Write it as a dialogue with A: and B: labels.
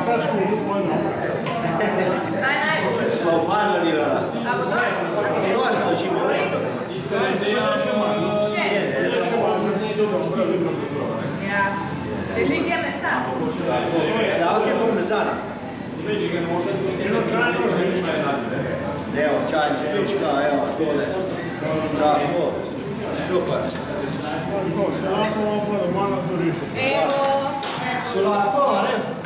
A: Daj najbolj.
B: Slopano ni raz.
A: A bo to?
B: Prosto čim je.
A: Ja. Religija mesa.
B: Davke pomezana. Evo, čaj, špička, evo, tole. Tako, super.
A: Evo.
B: Su lahko, ne?